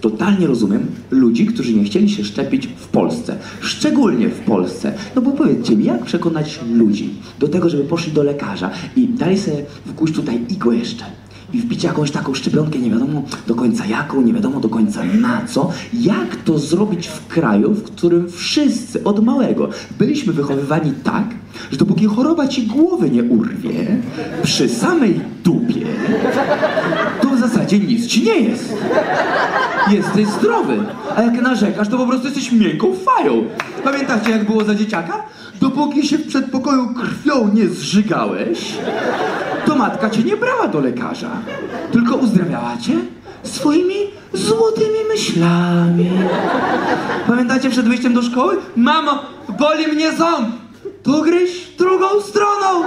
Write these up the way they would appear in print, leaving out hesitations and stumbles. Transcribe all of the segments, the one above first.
totalnie rozumiem ludzi, którzy nie chcieli się szczepić w Polsce. Szczególnie w Polsce. No bo powiedzcie mi, jak przekonać ludzi do tego, żeby poszli do lekarza i dali sobie wkuć tutaj igłę jeszcze i wbić jakąś taką szczepionkę, nie wiadomo do końca jaką, nie wiadomo do końca na co. Jak to zrobić w kraju, w którym wszyscy od małego byliśmy wychowywani tak, że dopóki choroba ci głowy nie urwie, przy samej dupie, to w zasadzie nic ci nie jest. Jesteś zdrowy, a jak narzekasz, to po prostu jesteś miękką fają. Pamiętacie, jak było za dzieciaka? Dopóki się w przedpokoju krwią nie zżygałeś, to matka cię nie brała do lekarza, tylko uzdrawiała cię swoimi złotymi myślami. Pamiętacie przed wyjściem do szkoły? Mamo, boli mnie ząb! To gryź drugą stroną!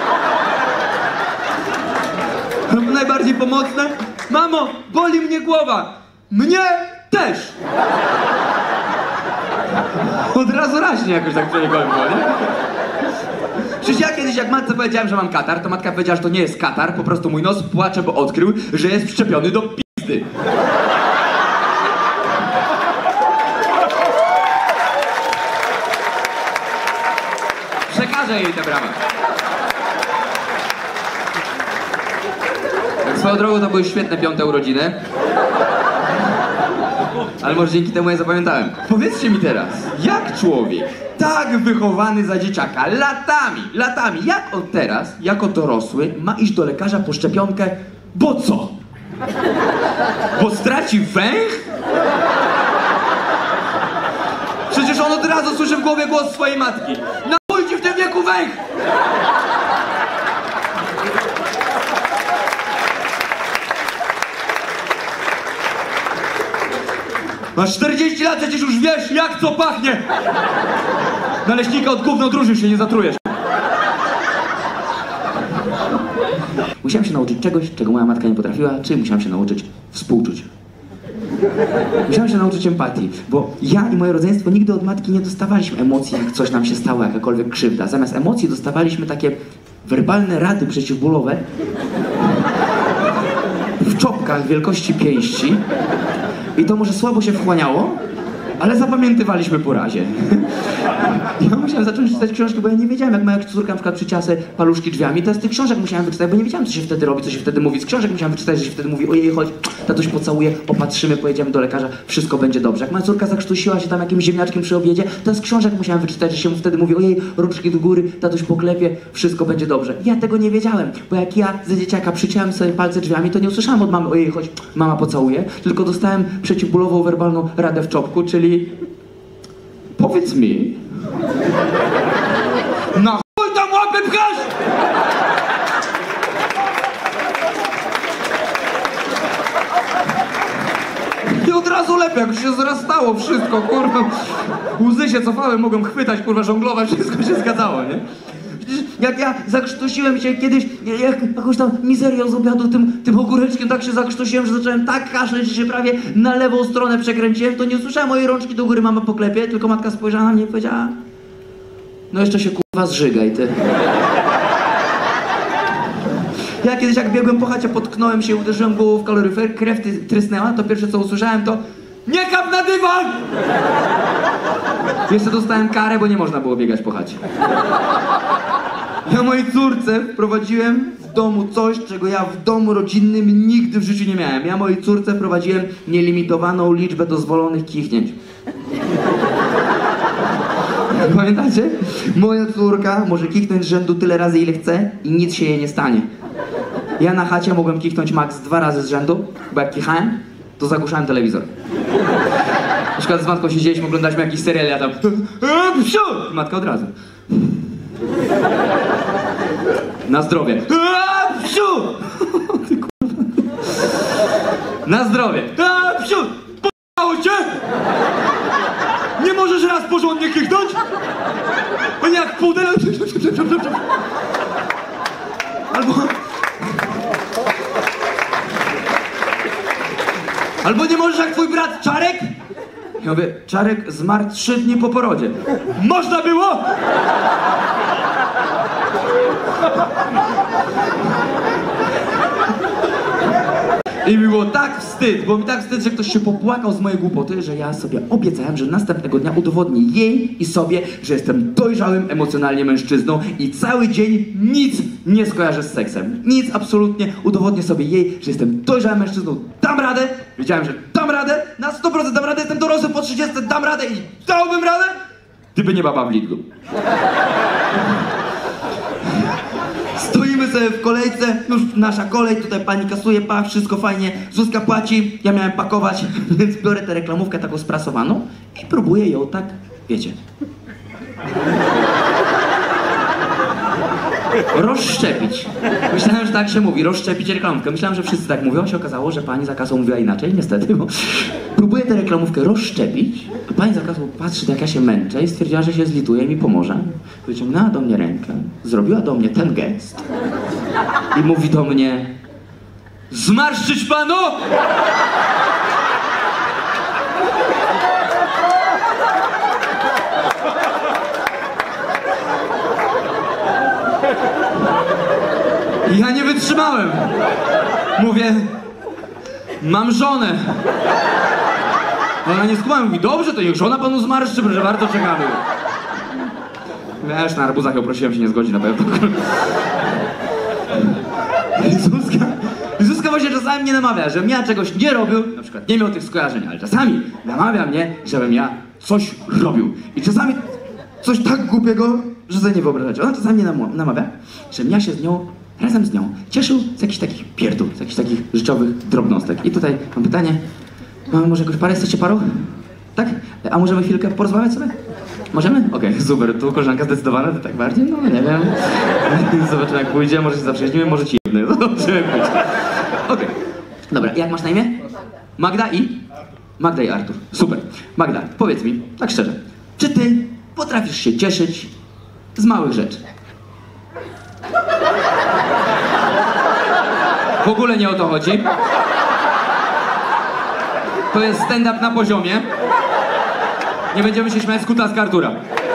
Najbardziej pomocne? Mamo, boli mnie głowa! Mnie też! Od razu raźnie jakoś tak przenikłem, nie? Przecież ja kiedyś, jak matce powiedziałem, że mam katar, to matka powiedziała, że to nie jest katar, po prostu mój nos płacze, bo odkrył, że jest wszczepiony do pizdy. Przekażę jej te brawa. Tak swoją drogą to były świetne 5. urodziny. Ale może dzięki temu je zapamiętałem. Powiedzcie mi teraz, jak człowiek tak wychowany za dzieciaka, latami, jak on teraz, jako dorosły, ma iść do lekarza po szczepionkę, bo co? Bo straci węch? Przecież on od razu słyszy w głowie głos swojej matki. Napójcie w tym wieku węch! Masz 40 lat, przecież już wiesz, jak co pachnie! Naleśnika od gówno drużysz się, nie zatrujesz. Musiałem się nauczyć czegoś, czego moja matka nie potrafiła, czyli musiałem się nauczyć współczuć. Musiałem się nauczyć empatii, bo ja i moje rodzeństwo nigdy od matki nie dostawaliśmy emocji, jak coś nam się stało, jakakolwiek krzywda. Zamiast emocji dostawaliśmy takie werbalne rady przeciwbólowe w czopkach wielkości pięści. I to może słabo się wchłaniało, ale zapamiętywaliśmy po razie. Ja musiałem zacząć czytać książki, bo ja nie wiedziałem, jak moja córka na przykład przycięła sobie paluszki drzwiami, to z tych książek musiałem wyczytać, bo nie wiedziałem, co się wtedy robi, co się wtedy mówi. Z książek musiałem wyczytać, że się wtedy mówi: ojej, chodź, tatuś pocałuje, opatrzymy, pojedziemy do lekarza, wszystko będzie dobrze. Jak moja córka zakrztusiła się tam jakimś ziemniaczkiem przy obiedzie, to z książek musiałem wyczytać, że się mu wtedy mówi: ojej, rączki do góry, tatuś poklepie, wszystko będzie dobrze. Ja tego nie wiedziałem, bo jak ja ze dzieciaka przyciąłem sobie palce drzwiami, to nie usłyszałem od mamy: ojej, chodź, mama pocałuje, tylko dostałem przeciwbólową, werbalną radę w czopku, czyli: powiedz mi, na chuj tam łapy pchasz? I od razu lepiej, jak się zrastało wszystko, kurwa. Łzy się cofały, mogłem chwytać, kurwa, żonglować, wszystko się zgadzało, nie? Przecież jak ja zakrztusiłem się kiedyś, jakąś tam mizerią z obiadu tym ogóreczkiem, tak się zakrztusiłem, że zacząłem tak kaszleć, że się prawie na lewą stronę przekręciłem, to nie usłyszałem mojej rączki do góry, mama poklepie, tylko matka spojrzała na mnie i powiedziała: no jeszcze się, kurwa, zżygaj, ty. Ja kiedyś, jak biegłem po chacie, potknąłem się, uderzyłem głową w kaloryfer, krew trysnęła, to pierwsze co usłyszałem to: nie kap na dywan! Jeszcze dostałem karę, bo nie można było biegać po chacie. Ja mojej córce wprowadziłem w domu coś, czego ja w domu rodzinnym nigdy w życiu nie miałem. Ja mojej córce wprowadziłem nielimitowaną liczbę dozwolonych kichnięć. Pamiętacie? Moja córka może kichnąć z rzędu tyle razy, ile chce i nic się jej nie stanie. Ja na chacie mogłem kichnąć max 2 razy z rzędu, bo jak kichałem, to zagłuszałem telewizor. Na przykład z matką siedzieliśmy, oglądaliśmy jakiś serial, ja tam: psiu! Matka od razu: na zdrowie. Psiu! Ty kurwa. Na zdrowie. Psiu! P***ało cię? Nie możesz raz porządnie kichnąć? A nie jak pudel. Albo nie możesz jak twój brat Czarek? Ja mówię: Czarek zmarł 3 dni po porodzie. Można było? I mi było tak wstyd, było mi tak wstyd, że ktoś się popłakał z mojej głupoty, że ja sobie obiecałem, że następnego dnia udowodnię jej i sobie, że jestem dojrzałym emocjonalnie mężczyzną i cały dzień nic nie skojarzę z seksem. Nic absolutnie. Udowodnię sobie jej, że jestem dojrzałym mężczyzną. Dam radę. Wiedziałem, że dam radę. Na 100% dam radę. Jestem dorosły po 30. Dam radę i dałbym radę. Gdyby nie baba w Lidlu. Stoimy sobie w kolejce, już nasza kolej, tutaj pani kasuje, wszystko fajnie, Zuzka płaci, ja miałem pakować, więc biorę tę reklamówkę taką sprasowaną i próbuję ją tak, wiecie, rozszczepić. Myślałem, że tak się mówi, rozszczepić reklamówkę. Myślałem, że wszyscy tak mówią, się okazało, że pani za kasą mówiła inaczej, niestety, bo próbuję tę reklamówkę rozszczepić, a pani za kasą patrzy, jak ja się męczę i stwierdziła, że się zlituje i mi pomoże. Wyciągnęła do mnie rękę, zrobiła do mnie ten gest i mówi do mnie: zmarszczyć panu! I ja nie wytrzymałem. Mówię: mam żonę. Ona nie skumała, mówi: dobrze, to niech żona panu zmarszczy, że bardzo czekamy. Wiesz, na arbuzach ją prosiłem, się nie zgodzi na pewno. Zuzka właśnie czasami mnie namawia, żebym ja czegoś nie robił, na przykład nie miał tych skojarzeń, ale czasami namawia mnie, żebym ja coś robił. I czasami coś tak głupiego, że sobie nie wyobrażacie. Ona czasami mnie namawia, żebym ja się z nią, razem z nią, cieszył z jakichś takich pierdół, z jakichś takich życiowych drobnostek. I tutaj mam pytanie: mamy może jakąś parę? Jesteście parą? Tak? A możemy chwilkę porozmawiać sobie? Możemy? Okej, super. Tu koleżanka zdecydowana, ty tak bardziej? No nie wiem. Zobaczymy, jak pójdzie, może się zaprzyjaźnimy, może ci jedny. Zobaczymy. Okej. Dobra, jak masz na imię? Magda i? Magda i Artur. Super. Magda, powiedz mi, tak szczerze, czy ty potrafisz się cieszyć z małych rzeczy? W ogóle nie o to chodzi. To jest stand-up na poziomie. Nie będziemy się śmiać z kutaska Artura.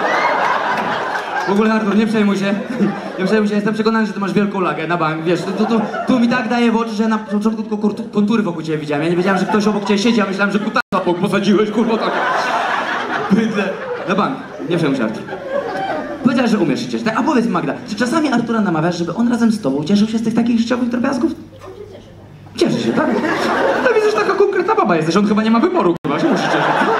W ogóle, Artur, nie przejmuj się. Nie przejmuj się, jestem przekonany, że ty masz wielką lagę na bank. Wiesz, tu mi tak daje w oczy, że na początku tylko kontury wokół ciebie widziałem. Ja nie wiedziałem, że ktoś obok ciebie siedzi, a myślałem, że kutasa posadziłeś, kurwa, tak. Bydle. Na bank. Nie przejmuj się, Artur. Powiedziałeś, że umiesz się cieszyć. A powiedz mi, Magda, czy czasami Artura namawiasz, żeby on razem z tobą cieszył się z tych takich życiowych drobiazgów? Cieszy się, tak? No widzę, że taka konkretna baba jesteś. On chyba nie ma wyboru, kurwa, się musi cieszyć.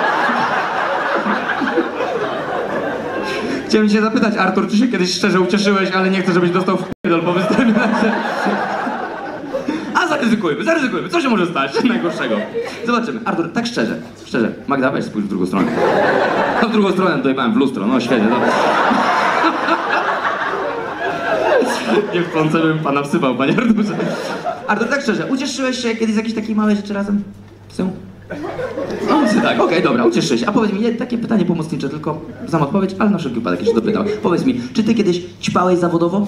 Chciałem cię zapytać, Artur, czy się kiedyś szczerze ucieszyłeś, ale nie chcę, żebyś dostał wpierdol po występie. A zaryzykujmy, co się może stać najgorszego? Zobaczymy. Artur, tak szczerze, Magda, weź spójrz w drugą stronę. No w drugą stronę dojebałem w lustro, no świetnie, no. Niechcący bym pana wsypał, panie Arturze. Artur, tak szczerze, ucieszyłeś się kiedyś z jakiejś takiej małej rzeczy razem z nią? No, tak, okej, dobra, ucieszyłeś się. A powiedz mi, takie pytanie pomocnicze, tylko znam odpowiedź, ale na wszelki wypadek jeszcze dopytał. Powiedz mi, czy ty kiedyś ćpałeś zawodowo?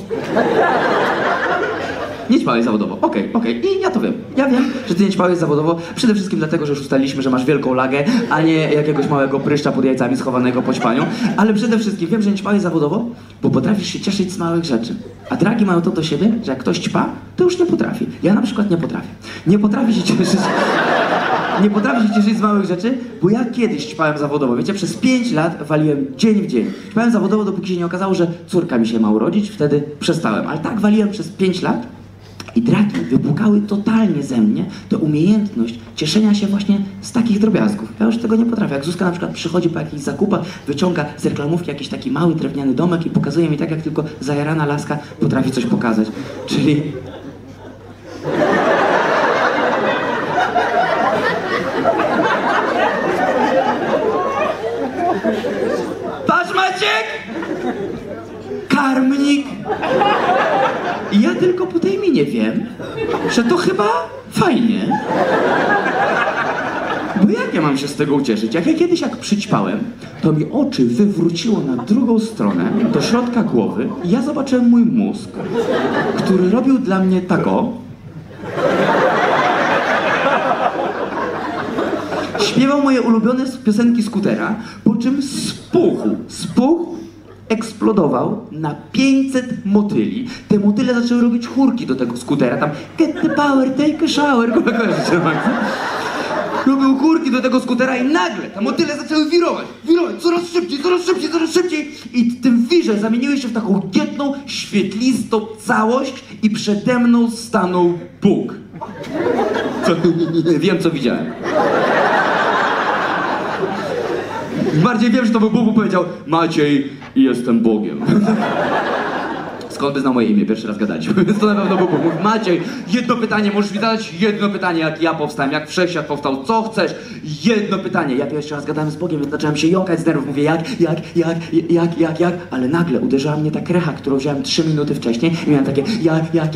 Nie ćpałeś zawodowo, okej. I ja to wiem. Ja wiem, że ty nie ćpałeś zawodowo, przede wszystkim dlatego, że już ustaliliśmy, że masz wielką lagę, a nie jakiegoś małego pryszcza pod jajcami schowanego po ćpaniu. Ale przede wszystkim wiem, że nie ćpałeś zawodowo, bo potrafisz się cieszyć z małych rzeczy. A dragi mają to do siebie, że jak ktoś ćpa, to już nie potrafi. Ja na przykład nie potrafię. Nie potrafię się cieszyć z małych rzeczy, bo ja kiedyś ćpałem zawodowo. Wiecie, przez 5 lat waliłem dzień w dzień. Ćpałem zawodowo, dopóki się nie okazało, że córka mi się ma urodzić, wtedy przestałem. Ale tak waliłem przez 5 lat. I dragi wypłukały totalnie ze mnie tę umiejętność cieszenia się właśnie z takich drobiazgów. Ja już tego nie potrafię. Jak Zuzka na przykład przychodzi po jakichś zakupach, wyciąga z reklamówki jakiś taki mały drewniany domek i pokazuje mi tak, jak tylko zajarana laska potrafi coś pokazać. Czyli... Patrz, Maciek! Karmnik! I ja tylko po tej minie wiem, że to chyba fajnie. Bo jak ja mam się z tego ucieszyć? Jak ja kiedyś przyćpałem, to mi oczy wywróciło na drugą stronę, do środka głowy i ja zobaczyłem mój mózg, który robił dla mnie tako. Śpiewał moje ulubione piosenki Skutera, po czym spuchł eksplodował na 500 motyli. Te motyle zaczęły robić chórki do tego skutera, tam get the power, take a shower, robił chórki do tego skutera i nagle te motyle zaczęły wirować coraz szybciej i w tym wirze zamieniły się w taką jedną, świetlistą całość i przede mną stanął Bóg. Wiem, co widziałem. Bardziej wiem, że to był Bóg, bo powiedział: Maciej, jestem Bogiem. Skąd by znał moje imię? Pierwszy raz gadaliśmy, więc to na pewno był Bóg. Mówi: Maciej, jedno pytanie, możesz mi zadać jedno pytanie, jak ja powstałem, jak wszechświat powstał, co chcesz? Jedno pytanie. Ja pierwszy raz gadałem z Bogiem, więc zacząłem się jąkać z nerwów. Mówię: jak, ale nagle uderzyła mnie ta krecha, którą wziąłem 3 minuty wcześniej i miałem takie jak.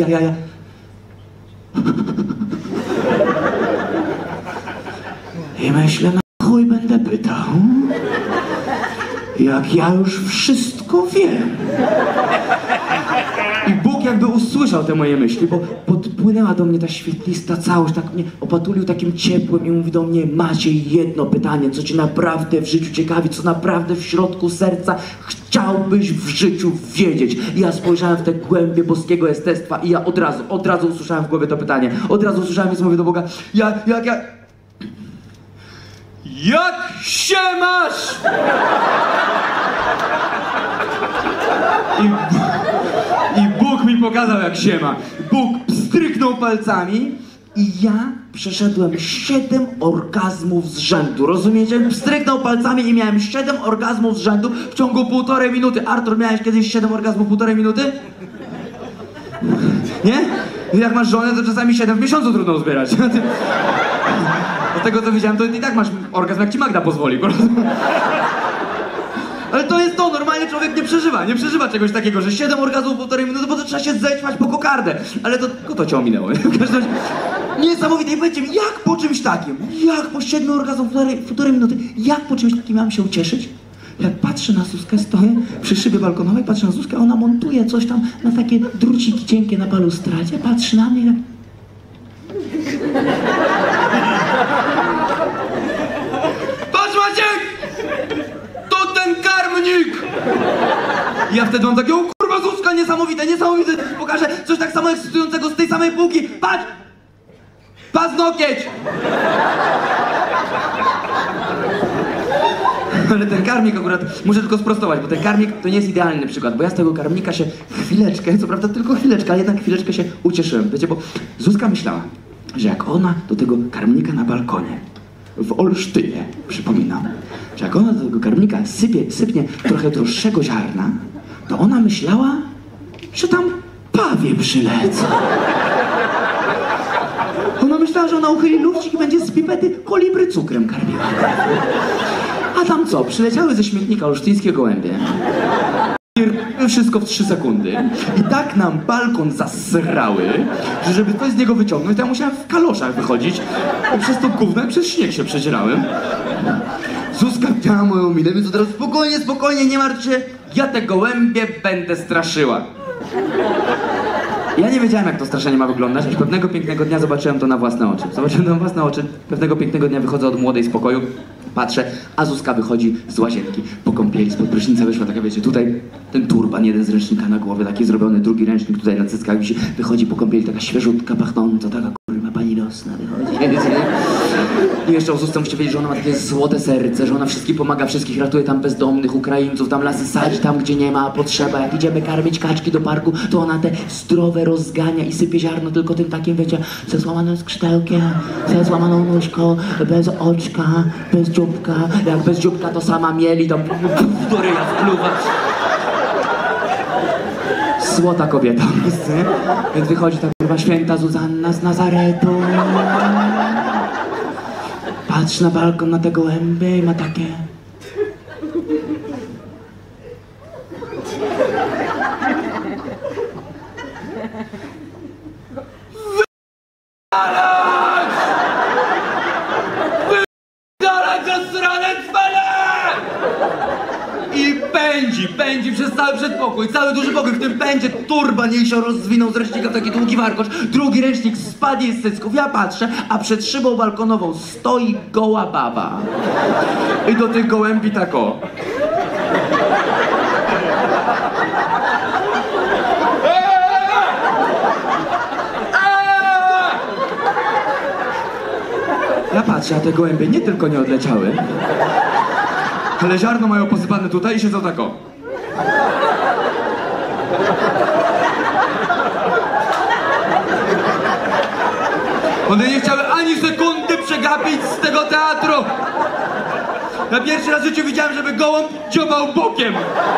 I myślę, na chuj będę pytał, jak ja już wszystko wiem. I Bóg jakby usłyszał te moje myśli, bo podpłynęła do mnie ta świetlista całość, tak mnie opatulił takim ciepłem i mówi do mnie: Maciej, jedno pytanie, co cię naprawdę w życiu ciekawi, co naprawdę w środku serca chciałbyś w życiu wiedzieć. I ja spojrzałem w te głębie boskiego jestestwa i ja od razu usłyszałem w głowie to pytanie. Od razu usłyszałem, więc mówię do Boga: Jak się masz? I Bóg mi pokazał, jak się ma. Bóg pstryknął palcami i ja przeszedłem 7 orgazmów z rzędu. Rozumiecie? Pstryknął palcami i miałem 7 orgazmów z rzędu w ciągu 1,5 minuty. Artur, miałeś kiedyś 7 orgazmów w 1,5 minuty? Nie? Jak masz żonę, to czasami 7 w miesiącu trudno uzbierać. Do tego, co widziałem, to i tak masz orgazm, jak ci Magda pozwoli. Ale to jest to, normalnie człowiek nie przeżywa czegoś takiego, że 7 orgazmów w 1,5 minuty, bo to trzeba się zećmać po kokardę. Ale to cię ominęło. W każdym razie niesamowite. I powiedzcie mi, jak po czymś takim, jak po 7 orgazmów w 1,5 minuty, jak po czymś takim mam się ucieszyć? Jak patrzę na Zuzkę, stoję przy szybie balkonowej, patrzę na Zuzkę, ona montuje coś tam na takie druciki cienkie na balustradzie, patrzy na mnie i tak... Patrz, Maciek! To ten karmnik! I ja wtedy mam takie: o kurwa, Zuzka, niesamowite, pokażę coś tak samo ekscytującego z tej samej półki. Patrz! Paznokieć! Ale ten karmnik akurat, muszę tylko sprostować, bo ten karmnik to nie jest idealny przykład, bo ja z tego karmnika się chwileczkę, co prawda tylko chwileczkę, ale jednak chwileczkę się ucieszyłem. Wiecie, bo Zuzka myślała, że jak ona do tego karmnika na balkonie w Olsztynie, przypominam, że jak ona do tego karmnika sypnie trochę droższego ziarna, to ona myślała, że tam pawie przylecą. Ona myślała, że ona uchyli lufcik i będzie z pipety kolibry cukrem karmiła. A tam co? Przyleciały ze śmietnika olsztyńskie gołębie. Wszystko w 3 sekundy. I tak nam balkon zasrały, że żeby coś z niego wyciągnąć, to ja musiałem w kaloszach wychodzić. I przez to gówno i przez śnieg się przedzierałem. Zuzka miała moją minę, więc od razu: spokojnie, nie martw się, ja te gołębie będę straszyła. Ja nie wiedziałem, jak to straszenie ma wyglądać, aż pewnego pięknego dnia zobaczyłem to na własne oczy. Pewnego pięknego dnia wychodzę od młodej z pokoju, patrzę, a Zuzka wychodzi z łazienki po kąpieli, spod prysznica wyszła, taka, wiecie, tutaj ten turban, jeden z ręcznika na głowie, taki zrobiony, drugi ręcznik tutaj na cyckach wisi, wychodzi po kąpieli, taka świeżutka, pachnąca, taka kurwa pani Rosna wychodzi. I jeszcze o Zuzce musicie wiedzieć, że ona ma takie złote serce, że ona wszystkim pomaga, wszystkich ratuje, tam bezdomnych, Ukraińców, tam lasy sadzi, tam gdzie nie ma potrzeba. Jak idziemy karmić kaczki do parku, to ona te zdrowe rozgania i sypie ziarno tylko tym takim, wiecie, ze złamanym skrzydełkiem, ze złamaną nóżką, bez oczka, bez dzióbka. Jak bez dzióbka to sama mieli, tam do ryja wpluwa. Złota kobieta, nie? Więc wychodzi ta kurwa święta Zuzanna z Nazaretu. Patrz na balkon, na te gołębie i ma takie... Wydawać zasrane cwele! I pędzi przez cały przedpokój, cały duży pokój, w tym pędzie turban jej się rozwinął z ręcznika w taki długi warkocz, drugi ręcznik spadł jej z cycków. Ja patrzę, a przed szybą balkonową stoi goła baba. I do tych gołębi tak o. Ja patrzę, a te gołębie nie tylko nie odleciały, ale ziarno mają posypane tutaj i siedzą tak o. One nie chciały ani sekundy przegapić z tego teatru. Ja pierwszy raz w życiu widziałem, żeby gołąb dziobał bokiem.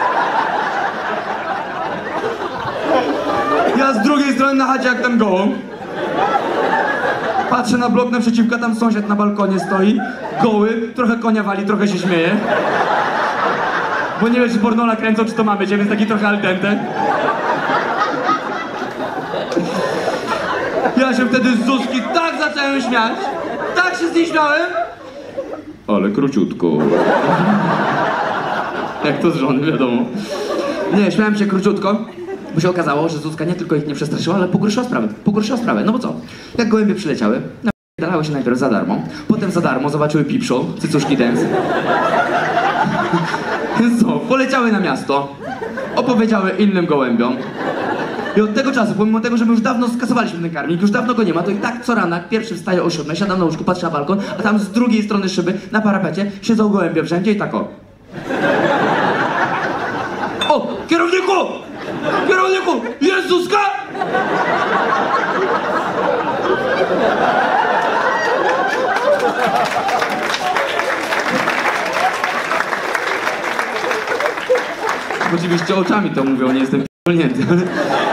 Ja z drugiej strony na chacie jak ten gołąb. Patrzę na blok naprzeciwka, tam sąsiad na balkonie stoi, goły, trochę konia wali, trochę się śmieje. Bo nie wiem, czy pornola kręcą, czy to mamy cię, więc taki trochę al dente. Ja się wtedy z Zuzki tak zacząłem śmiać, tak się z niej śmiałem. Ale króciutko. Jak to z żony, wiadomo. Nie, śmiałem się króciutko, bo się okazało, że Zuzka nie tylko ich nie przestraszyła, ale pogorszyła sprawę. No bo co? Jak gołębie przyleciały, dalały się najpierw za darmo, potem za darmo zobaczyły Peep Show, cycuszki dance. Więc co? Poleciały na miasto, opowiedziały innym gołębiom. I od tego czasu, pomimo tego, że my już dawno skasowaliśmy ten karmnik, już dawno go nie ma, to i tak co rana, pierwszy wstaje o 7, siadam na łóżku, patrzę na balkon, a tam z drugiej strony szyby, na parapecie, siedzą gołębie wszędzie i tak o. O! Kierowniku! Kierowniku! Jest Zuzka! Oczywiście oczami to mówią, nie jestem p***nięty.